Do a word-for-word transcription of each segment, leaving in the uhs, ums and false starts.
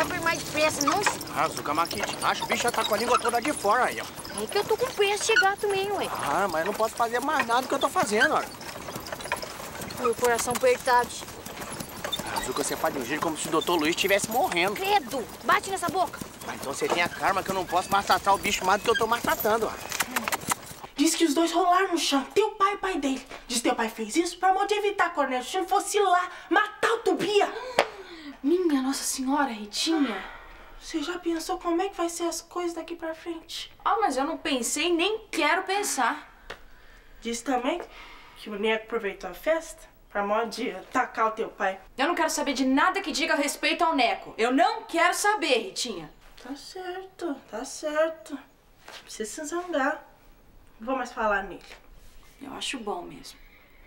ver mais depressa, não? Ah, Zuca, mas que acho o bicho já tá com a língua toda de fora aí, ó. É que eu tô com pressa de chegar também, ué. Ah, mas eu não posso fazer mais nada do que eu tô fazendo, ó. Meu coração apertado. Ah, Zuca, você faz de um jeito como se o doutor Luiz estivesse morrendo. Credo, bate nessa boca. Ah, então você tem a karma que eu não posso maltratar o bicho mais do que eu tô maltratando, ó. Diz que os dois rolaram no chão, teu pai e o pai dele. Diz que teu pai fez isso pra modo de evitar que o Ernestinho fosse lá matar o Tupia. Minha Nossa Senhora, Ritinha. Você já pensou como é que vai ser as coisas daqui pra frente? Ah, mas eu não pensei, nem quero pensar. Diz também que o Neco aproveitou a festa pra modo de atacar o teu pai. Eu não quero saber de nada que diga respeito ao Neco. Eu não quero saber, Ritinha. Tá certo, tá certo. Não precisa se zangar. Não vou mais falar nele. Eu acho bom mesmo.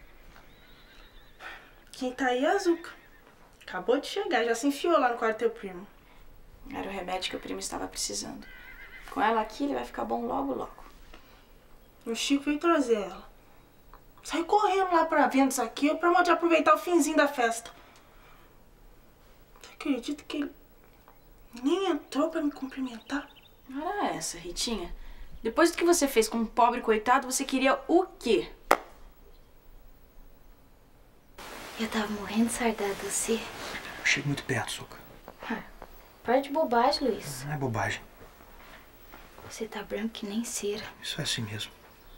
Quem tá aí é a Zuca. Acabou de chegar, já se enfiou lá no quarto do teu primo. Era o remédio que o primo estava precisando. Com ela aqui, ele vai ficar bom logo, logo. O Chico veio trazer ela. Saiu correndo lá pra Ventos aqui pra modo de aproveitar o finzinho da festa. Tu acredita que ele nem entrou pra me cumprimentar? Era essa, Ritinha. Depois do que você fez com um pobre coitado, você queria o quê? Eu tava morrendo de saudade de você. Chega muito perto, Zuca. Ah, para de bobagem, Luiz. Não é bobagem. Você tá branco que nem cera. Isso é assim mesmo.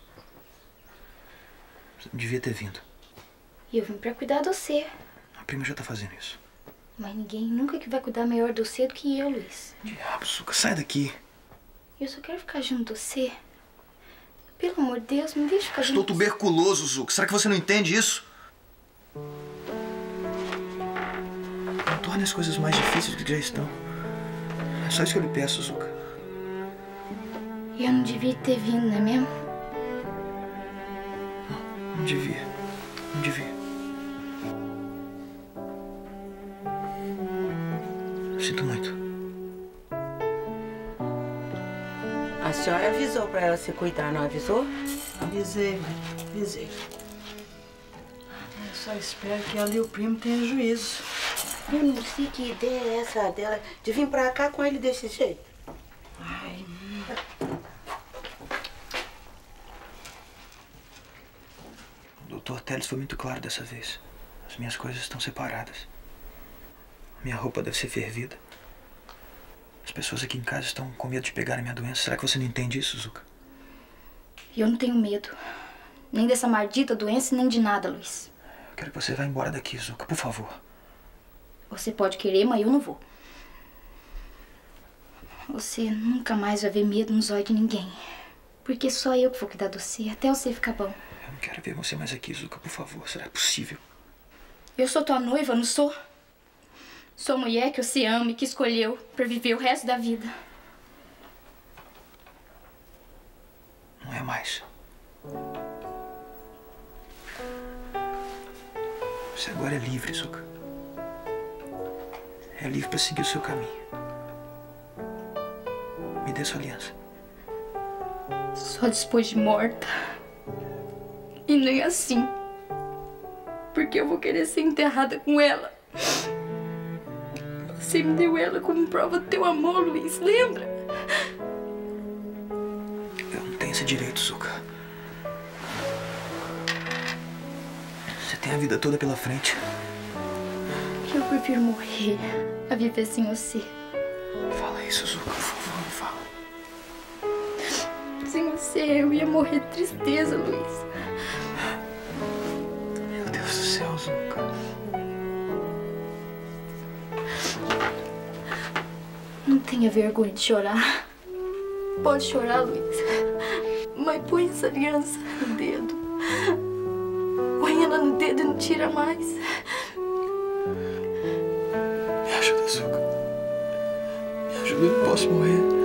Você não devia ter vindo. E eu vim pra cuidar de você. A prima já tá fazendo isso. Mas ninguém nunca que vai cuidar melhor de você do que eu, Luiz. Diabo, Zuca, sai daqui. Eu só quero ficar junto de você. Pelo amor de Deus, me deixa ficar junto. Estou tuberculoso, Zuca. Será que você não entende isso? Não torne as coisas mais difíceis do que já estão. É só isso que eu lhe peço, Zuca. E eu não devia ter vindo, não é mesmo? Não, não devia. Não devia. Sinto muito. A senhora avisou pra ela se cuidar, não avisou? Avisei, mãe. Avisei. Eu só espero que ela e o primo tenham juízo. Eu não sei que ideia é essa dela de vir pra cá com ele desse jeito. Ai. O doutor Teles foi muito claro dessa vez. As minhas coisas estão separadas. Minha roupa deve ser fervida. As pessoas aqui em casa estão com medo de pegar a minha doença. Será que você não entende isso, Zuca? Eu não tenho medo. Nem dessa maldita doença, nem de nada, Luiz. Eu quero que você vá embora daqui, Zuca, por favor. Você pode querer, mas eu não vou. Você nunca mais vai ver medo nos olhos de ninguém. Porque só eu que vou cuidar de você, até você ficar bom. Eu não quero ver você mais aqui, Zuca, por favor. Será possível? Eu sou tua noiva, não sou? Sou a mulher que você ama e que escolheu pra viver o resto da vida. Não é mais. Você agora é livre, Zuca. É livre pra seguir o seu caminho. Me dê sua aliança. Só depois de morta. E nem assim. Porque eu vou querer ser enterrada com ela. Você me deu ela como prova do teu amor, Luiz, lembra? Eu não tenho esse direito, Zuca. Você tem a vida toda pela frente. Eu prefiro morrer a viver sem você. Fala isso, Zuca, por favor, me fala. Sem você, eu ia morrer de tristeza, Luiz. Meu Deus do céu, Zuca. Não tenha vergonha de chorar. Pode chorar, Luiz. Mas põe essa aliança no dedo. Põe ela no dedo e não tira mais. Me ajuda, Zuca. Me ajuda, eu não posso morrer.